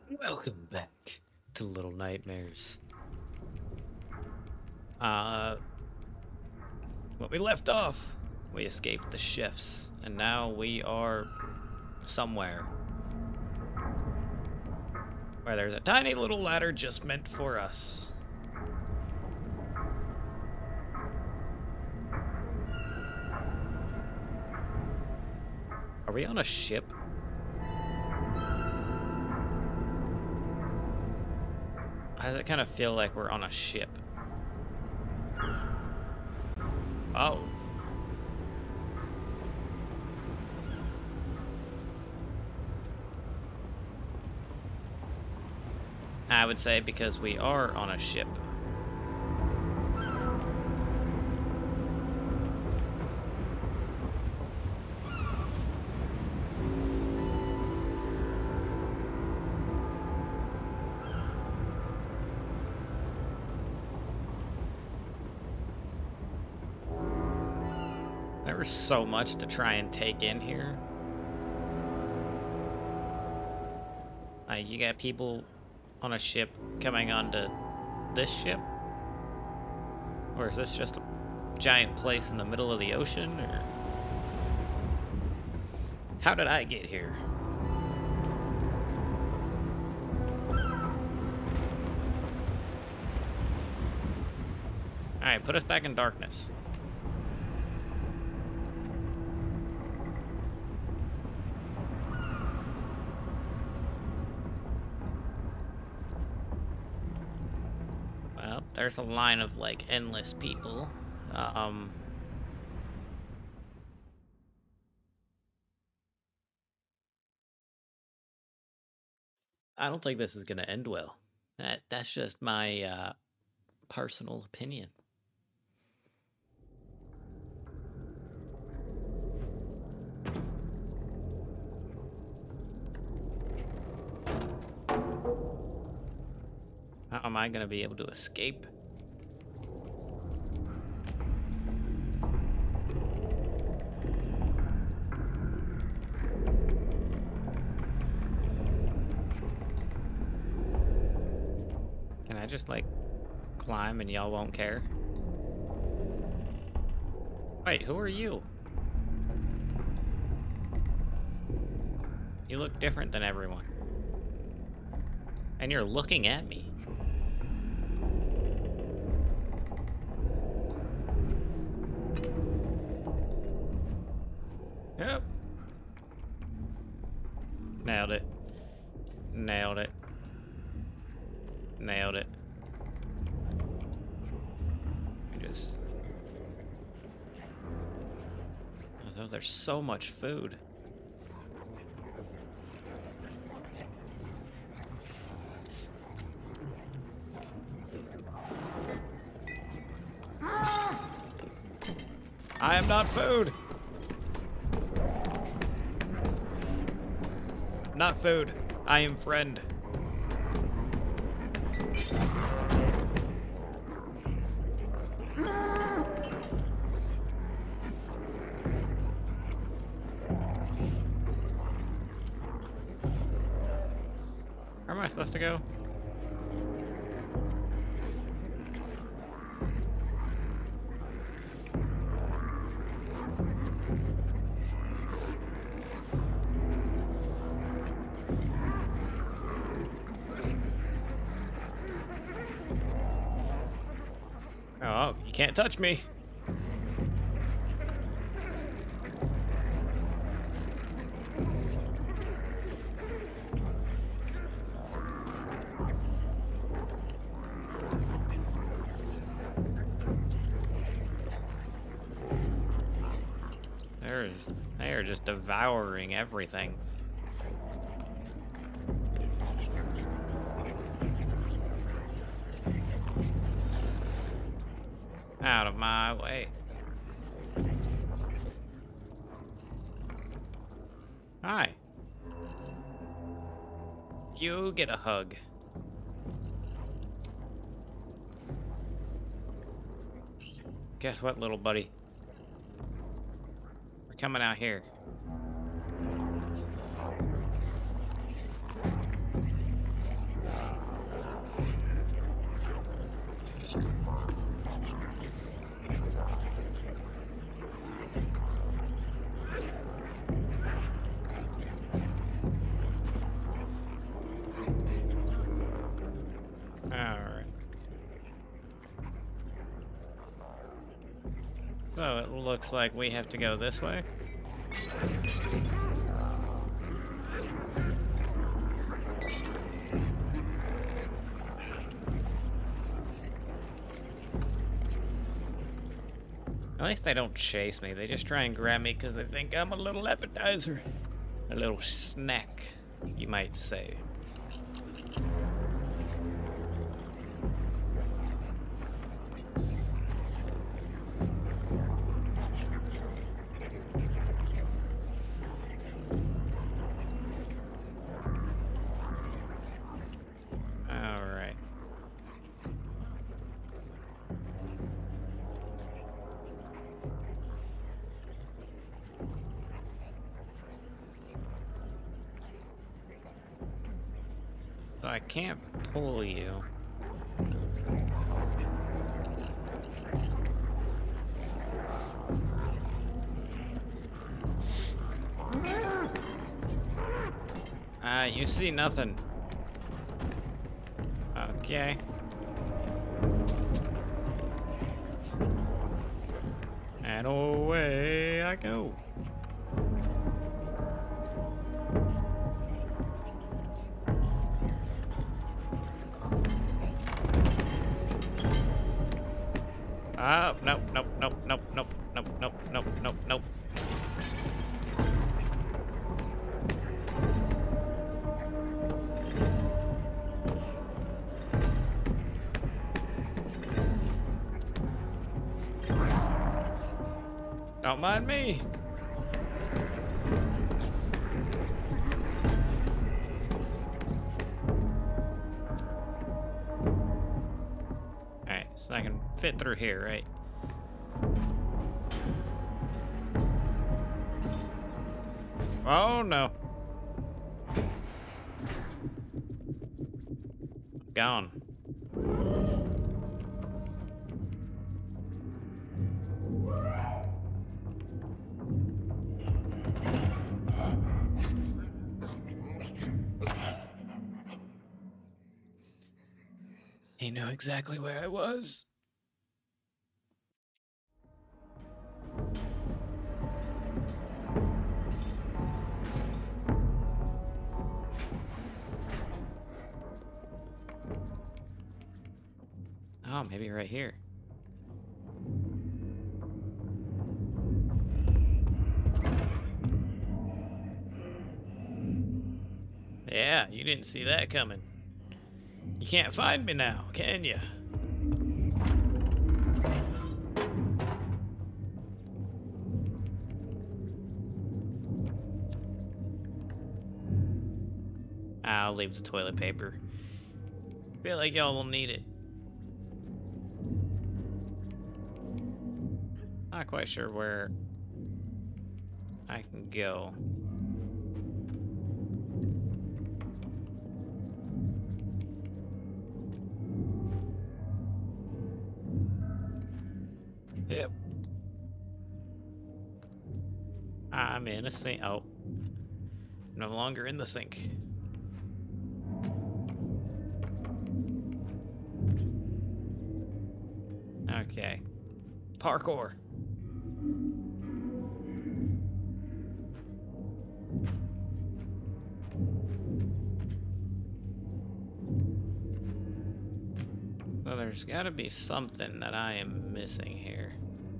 Welcome back to Little Nightmares. Uh, when we left off, we escaped the shifts, and now we are somewhere where there's a tiny little ladder just meant for us. Are we on a ship? Why does it kind of feel like we're on a ship? Oh. I would say because we are on a ship. There was so much to try and take in here. Like, you got people on a ship coming onto this ship? Or is this just a giant place in the middle of the ocean? Or how did I get here? Alright, put us back in darkness. Well, there's a line of, like, endless people. I don't think this is gonna end well. That's just my, personal opinion. How am I gonna be able to escape? Can I just, like, climb and y'all won't care? Wait, who are you? You look different than everyone. And you're looking at me. Yep. Nailed it. Nailed it. Nailed it. Just... Oh, there's so much food. I am not food. Not food. I am friend. Where am I supposed to go? Oh, you can't touch me. They are just devouring everything. Out of my way. Hi. You get a hug. Guess what, little buddy? We're coming out here. So it looks like we have to go this way. At least they don't chase me. They just try and grab me because they think I'm a little appetizer. A little snack, you might say. Alright. So I can't pull you. You see nothing. Okay. And away I go. Nope, nope, nope, nope, nope, nope, nope, nope, nope, nope. Don't mind me. Alright, so I can fit through here, right? Oh no. Gone. He knew exactly where I was. Oh, maybe right here. Yeah, you didn't see that coming. You can't find me now, can you? I'll leave the toilet paper. Feel like y'all will need it. Not quite sure where I can go. Yep. I'm in a sink. Oh. No longer in the sink. Okay. Parkour. So there's gotta be something that I am missing here.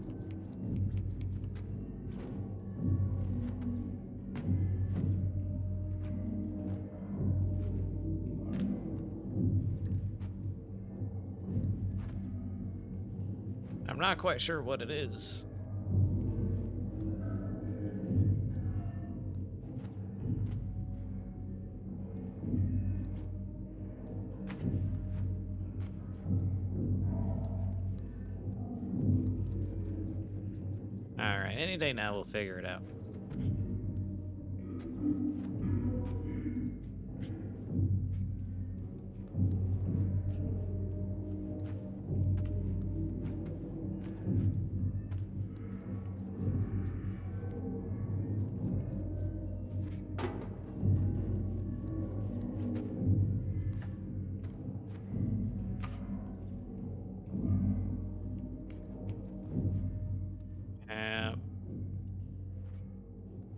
I'm not quite sure what it is. Alright, any day now we'll figure it out.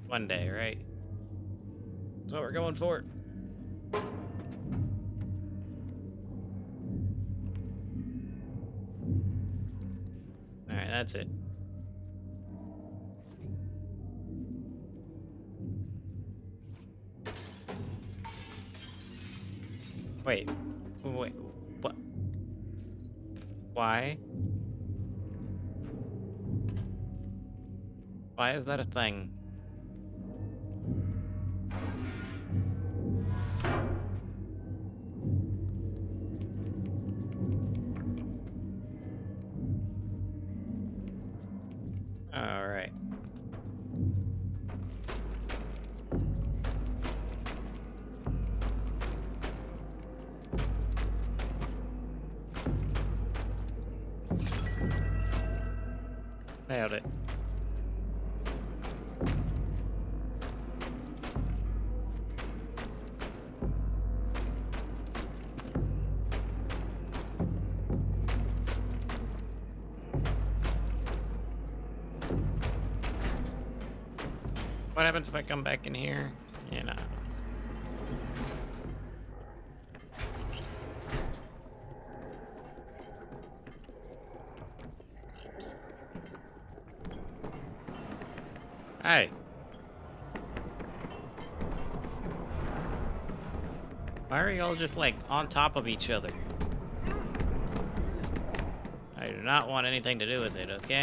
One day, right? That's what we're going for. Alright, that's it. Wait. Wait. What? Why? Why is that a thing? Alright. Nailed it. What happens if I come back in here? You know. Hey. Why are y'all just like on top of each other? I do not want anything to do with it, okay?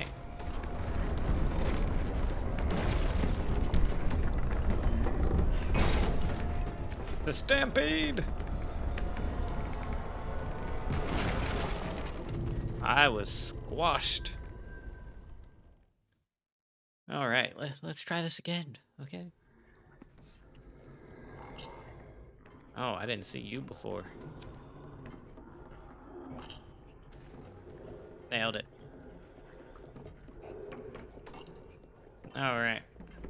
The stampede! I was squashed. Alright, let's try this again, okay? Oh, I didn't see you before. Nailed it. Alright.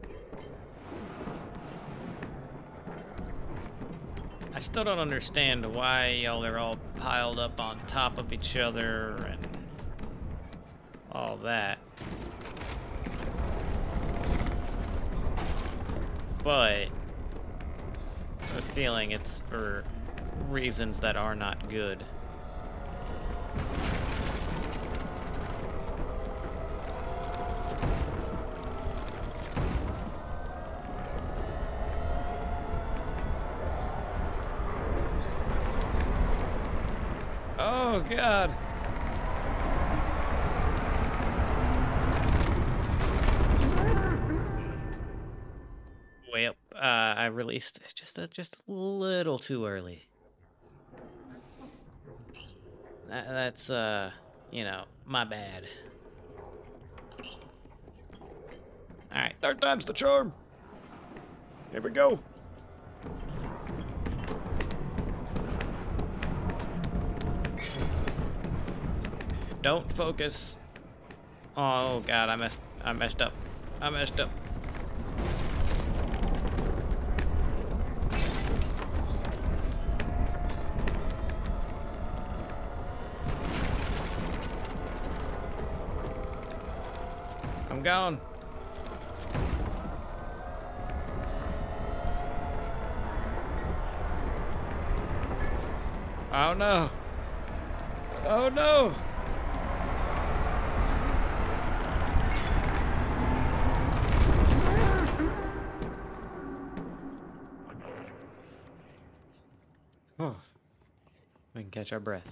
I still don't understand why y'all are all piled up on top of each other and all that. But I have a feeling it's for reasons that are not good. Oh, God. Well, I released just a little too early. That's, you know, my bad. Alright, Third time's the charm. Here we go. don't focus. Oh, God, I messed up. I messed up. I'm gone. Oh no. Oh no. Oh. We can catch our breath.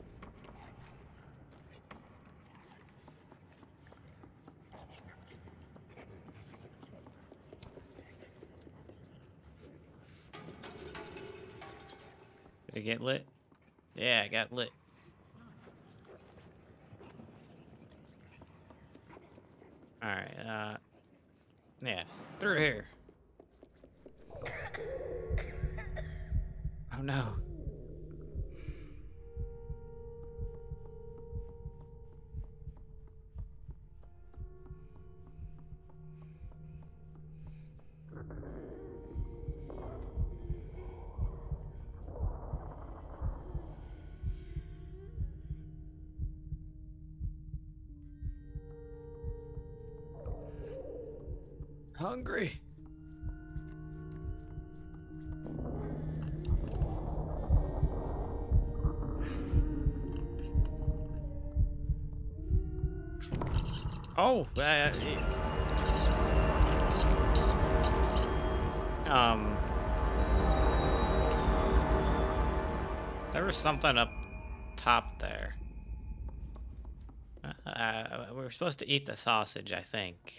Did it get lit? Yeah, it got lit. Alright, yeah, through here. Oh no. Hungry. Oh, um, there was something up top there. We were supposed to eat the sausage, I think.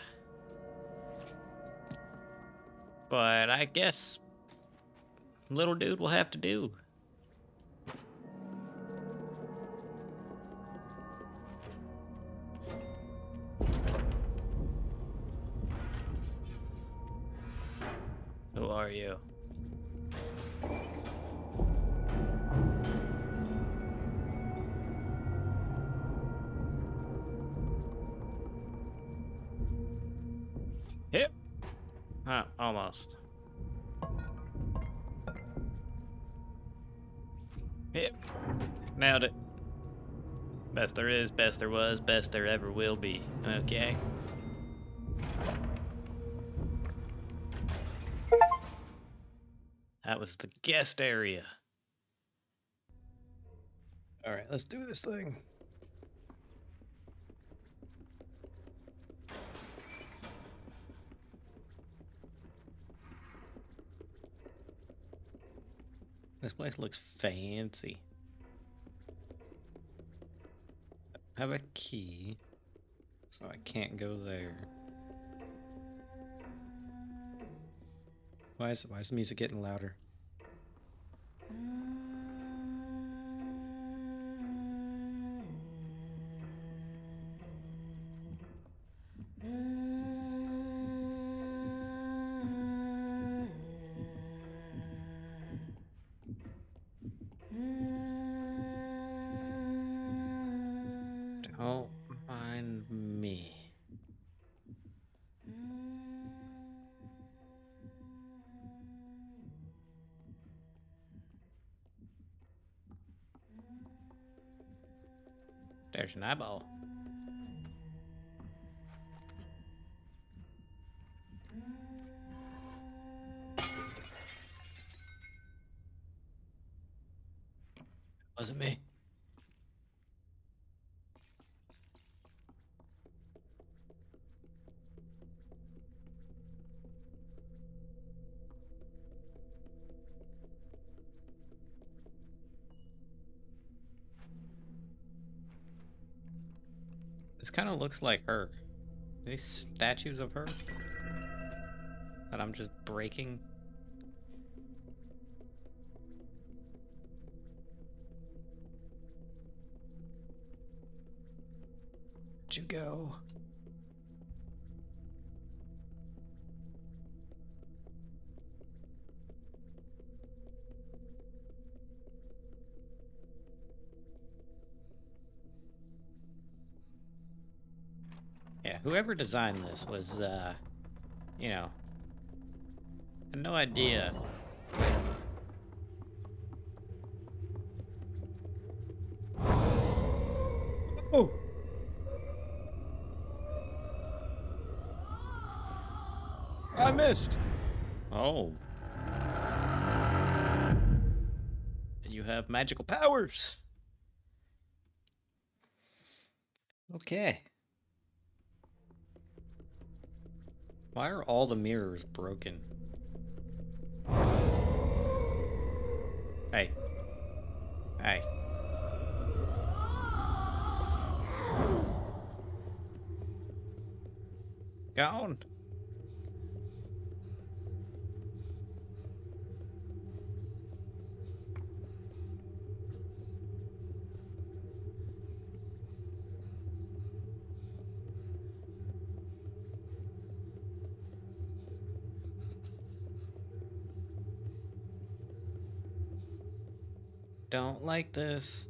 But I guess little dude will have to do. Who are you? Hip. Almost. Hip. Nailed it. Best there is, best there was, best there ever will be. Okay. That was the guest area. All right, let's do this thing. This place looks fancy. I have a key, so I can't go there. Why is the music getting louder? Don't mind me. There's an eyeball. Wasn't me. This kind of looks like her. These statues of her that I'm just breaking. Where'd you go? Yeah, whoever designed this was, you know, had no idea. Oh! I missed! Oh. You have magical powers. Okay. Why are all the mirrors broken? Hey. Hey. Gone. Don't like this.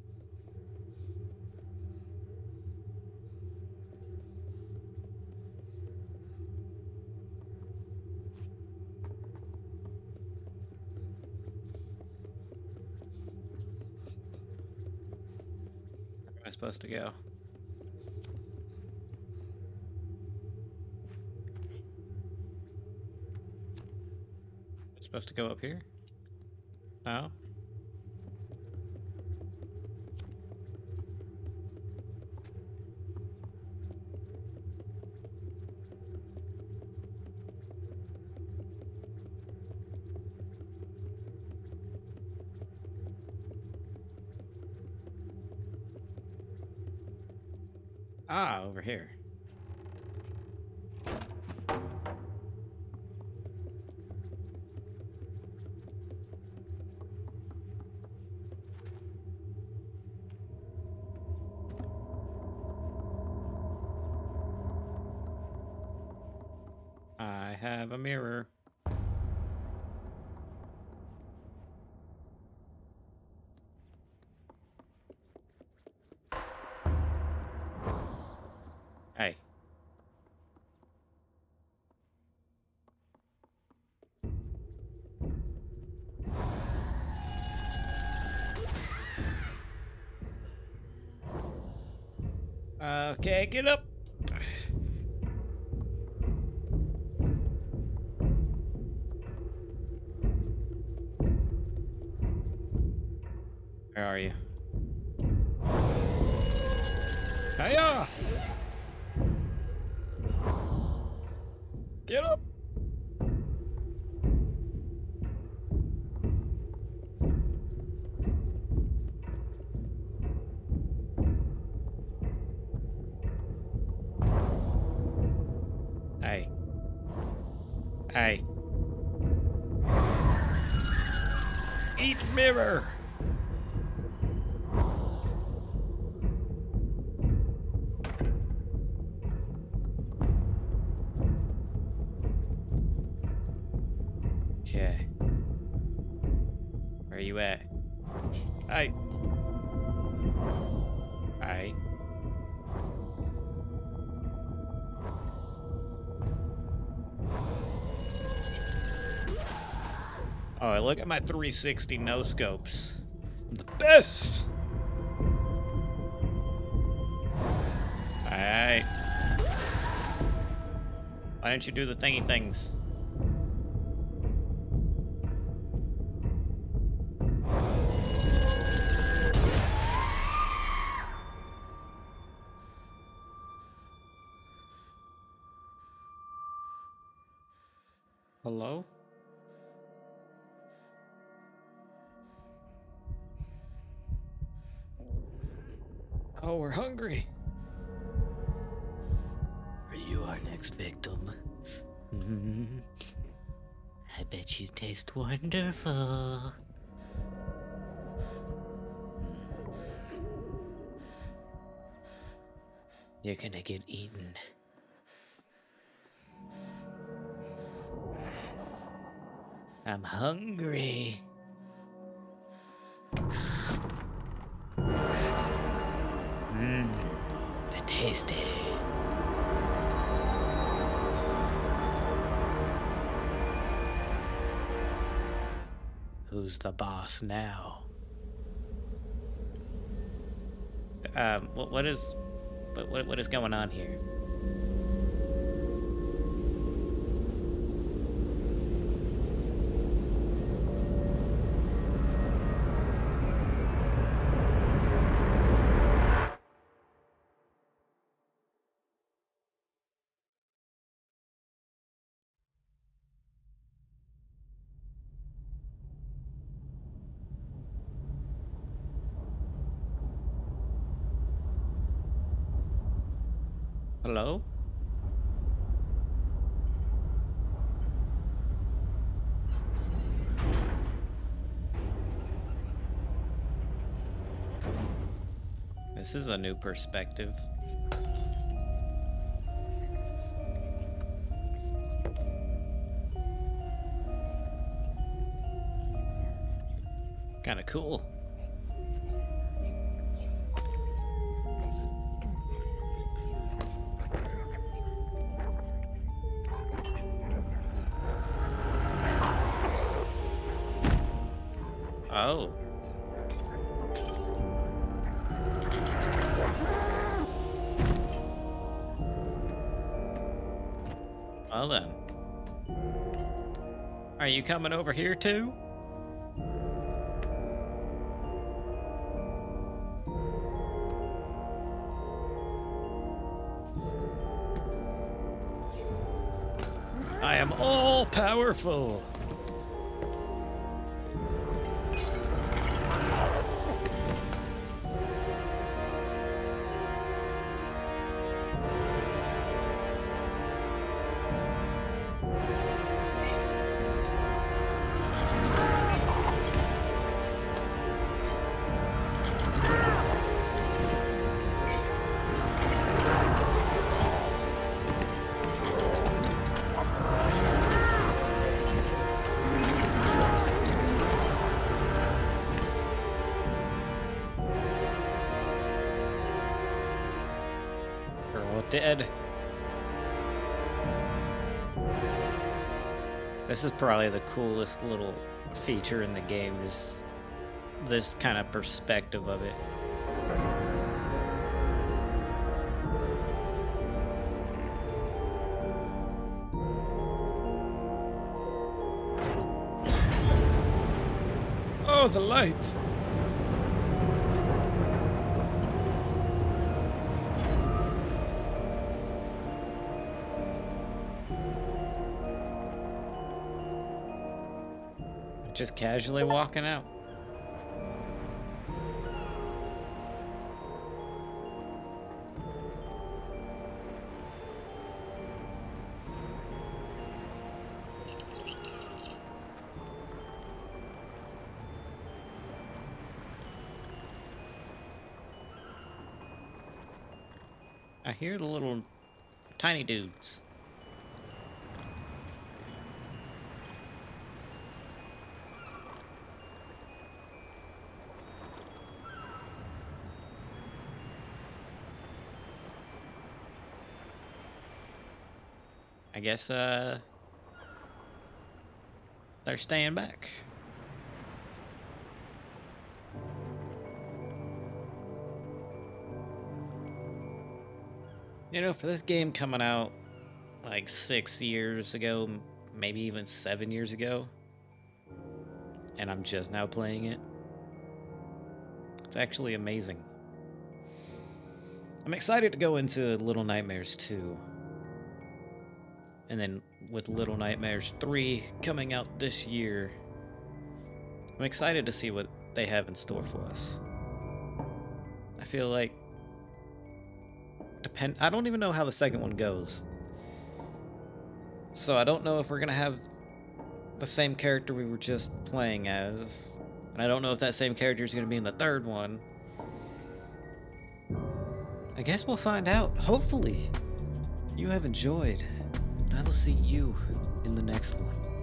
Where am I supposed to go? I'm supposed to go up here? No? Ah, over here. I have a mirror. Hey. Okay, get up. Where are you? Hiya! Get up! Hey. Hey. Eat mirror! Okay. Where are you at? Hey. Hey. Oh, look at my 360 no scopes. I'm the best. Alright. Why don't you do the thingy things? Hello? Oh, we're hungry. Are you our next victim? I bet you taste wonderful. You're gonna get eaten. I'm hungry. They're tasty. Who's the boss now? What is going on here? Hello? This is a new perspective. Kinda cool. Oh. Well then. Are you coming over here too? I am all powerful. dead. This is probably the coolest little feature in the game, is this kind of perspective of it. Oh, the light. Just casually walking out. I hear the little tiny dudes. I guess, they're staying back. You know, for this game coming out like 6 years ago, maybe even 7 years ago, and I'm just now playing it, it's actually amazing. I'm excited to go into Little Nightmares 2. And then with Little Nightmares 3 coming out this year, I'm excited to see what they have in store for us. I feel like I don't even know how the second one goes. So I don't know if we're gonna have the same character we were just playing as. And I don't know if that same character is gonna be in the third one. I guess we'll find out. Hopefully, you have enjoyed. And I will see you in the next one.